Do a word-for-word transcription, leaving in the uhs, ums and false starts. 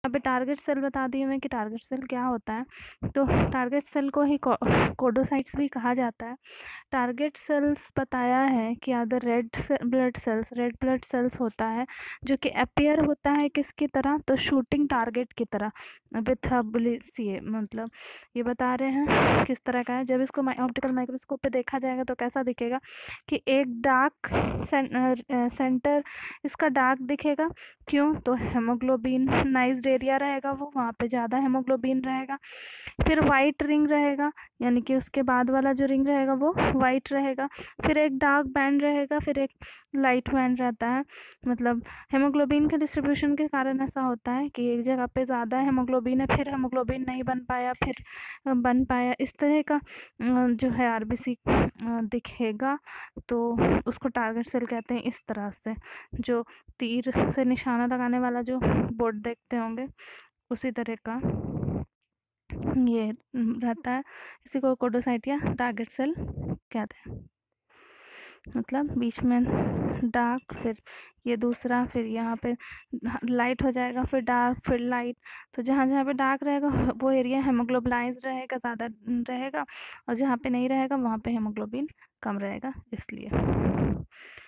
पे target cell बता दी मैं कि टारगेट सेल क्या होता है। तो टारगेट सेल को ही कोडोसाइट्स भी कहा जाता है। टारगेट सेल्स बताया है कि other red blood cells red blood cells होता है जो कि अपीयर होता है किसकी तरह, तो शूटिंग टारगेट की तरह विथ सी मतलब ये बता रहे हैं किस तरह का है। जब इसको ऑप्टिकल माइक्रोस्कोप पे देखा जाएगा तो कैसा दिखेगा कि एक डार्क सेंटर इसका डार्क दिखेगा। क्यों? तो हेमोग्लोबिन नाइज्ड एरिया रहेगा, वो वहाँ पे ज़्यादा हेमोग्लोबिन रहेगा। फिर वाइट रिंग रहेगा, यानी कि उसके बाद वाला जो रिंग रहेगा वो वाइट रहेगा। फिर एक डार्क बैंड रहेगा, फिर एक लाइट बैंड रहता है। मतलब हेमोग्लोबिन के डिस्ट्रीब्यूशन के कारण ऐसा होता है कि एक जगह पे ज़्यादा हेमोग्लोबिन है, फिर हेमोग्लोबिन नहीं बन पाया, फिर बन पाया, इस तरह का जो है आरबीसी दिखेगा। तो उसको टारगेट सेल कहते हैं। इस तरह से जो तीर से निशाना लगाने वाला जो बोर्ड देखते होंगे उसी तरह का ये रहता है। इसी को कोडोसाइट या टारगेट सेल कहते हैं। मतलब बीच में डार्क, फिर ये दूसरा, फिर यहाँ पे लाइट हो जाएगा, फिर डार्क, फिर लाइट। तो जहाँ जहाँ पे डार्क रहेगा वो एरिया हेमोग्लोबलाइज रहेगा, ज़्यादा रहेगा, और जहाँ पे नहीं रहेगा वहाँ पे हेमोग्लोबिन कम रहेगा, इसलिए।